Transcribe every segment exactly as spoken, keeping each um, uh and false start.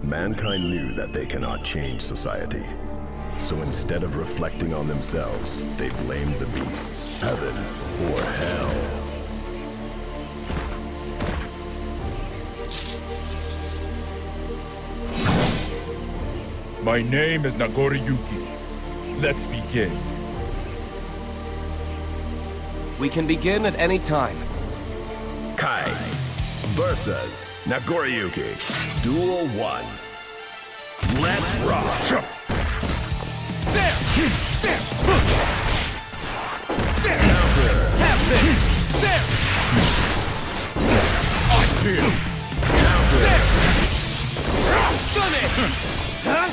Mankind knew that they cannot change society. So instead of reflecting on themselves, they blamed the beasts, heaven or hell. My name is Nagoriyuki. Let's begin. We can begin at any time. Kai versus Nagoriyuki. Duel one. Let's rock! There! There! There! Counter! Have this! There! I'm here! Counter! There! Stun it! Huh?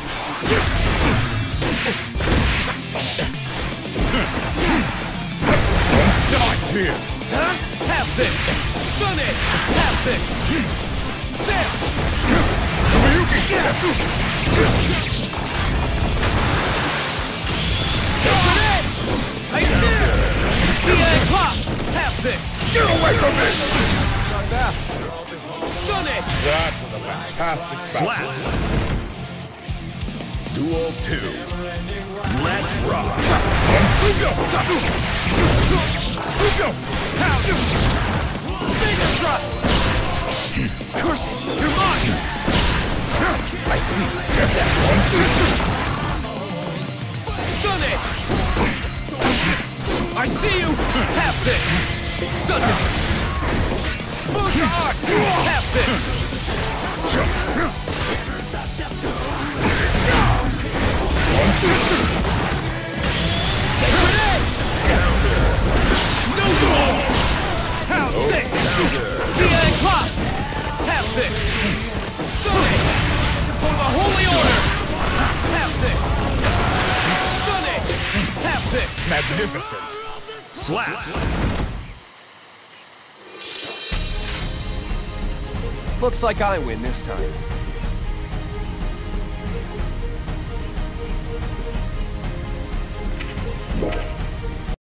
One starts here! Huh? Have this! Stun it! Have this! There! Nagoriyuki! Sacred Edge! Right there! D A Clock! Have this! Get away from me! Not bad. Stun it! That was a fantastic Slap! battle. Duel two. Let's rock! Let's go! Let's go! How? Finger thrust! Curses! You're mine! I see. Take that one. Stun it! I see you! Have this! Stun it! Moja Art! Have this! One Sacred Edge! No gold! How's this? D A Clock! Have this! Stun it! For the Holy Order! Have this! Stun it! Have this! magnificent. Slap! Looks like I win this time.